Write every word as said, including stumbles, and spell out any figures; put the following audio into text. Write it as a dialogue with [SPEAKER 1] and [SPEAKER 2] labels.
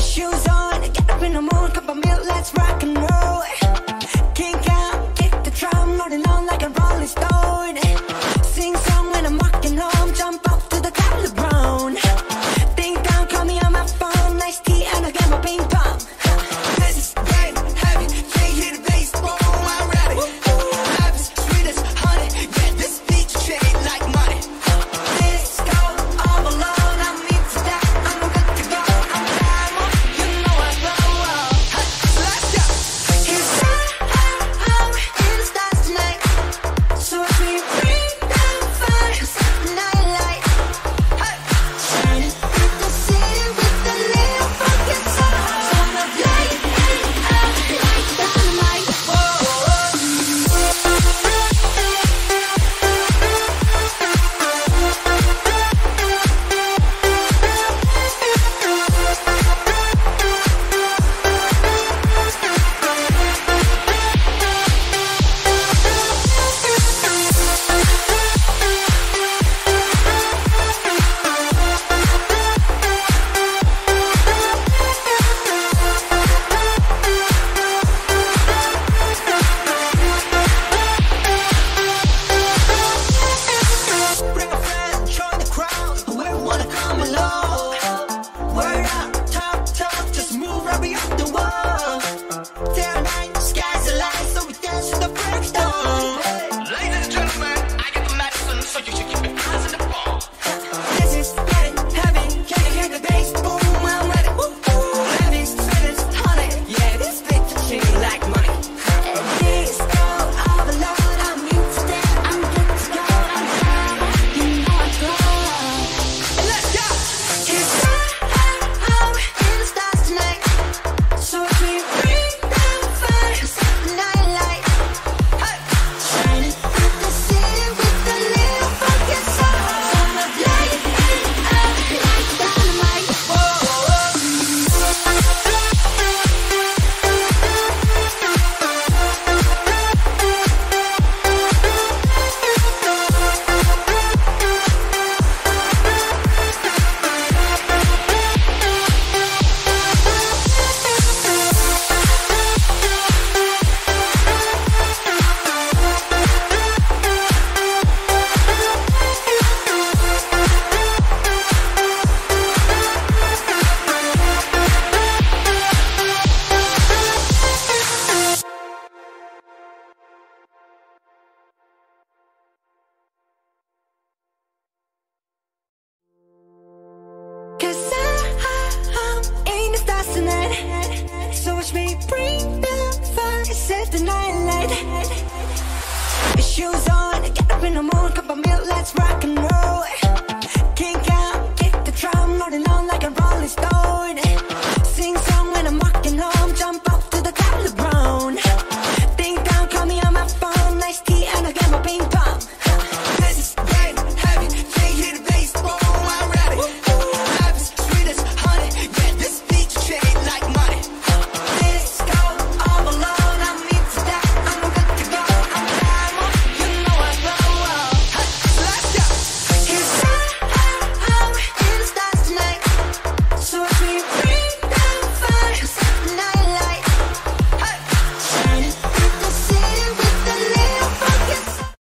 [SPEAKER 1] Shoes on, get up in the morning, cup of milk, let's rock and roll. Kink out, kick the drum, rolling on like a rolling stone. Sing song when I'm walking home, jump up to the top of the brown. Ding dong, call me on my phone, nice tea and I get my ping pong. This is game heavy, can't hear the bass, boom, I'm ready. Life is sweet as honey, yeah, this beat shade like money. This go all alone, I'm into that, I'm good to go, I'm fine, you know I go. Hey, let's go. It's I'm in the stars tonight, so as we bring down fire, set the night light. Hey, shining through the city with a little fucking soul. Turn the light out like dynamite. Whoa, bring a friend, join the crowd, whoever wanna come along. Word up, talk, talk, just move right beyond the wall. Till night, sky's the light, so we dance to the break of dawn.
[SPEAKER 2] Ladies and gentlemen, I get the medicine, so you should keep your eyes on the ball.
[SPEAKER 1] This is getting heavy, can you hear the bass? Boom, I'm ready. Woo, woo. Heavy, sweet as honey, yeah, this beat shake like money. And this go all alone, I'm into that, I'm good to go, I'm fine, you know I go. And let's go. It's I'm in the stars tonight, so as we bring down fire, set the night light. Hey, shining through the city with a little fucking soul. Turn the light out like dynamite. Whoa, cause I'm in the stars tonight, so watch me bring the fire, set the night light. Shoes on, get up in the morning, cup of milk, let's rock and roll. Kink out,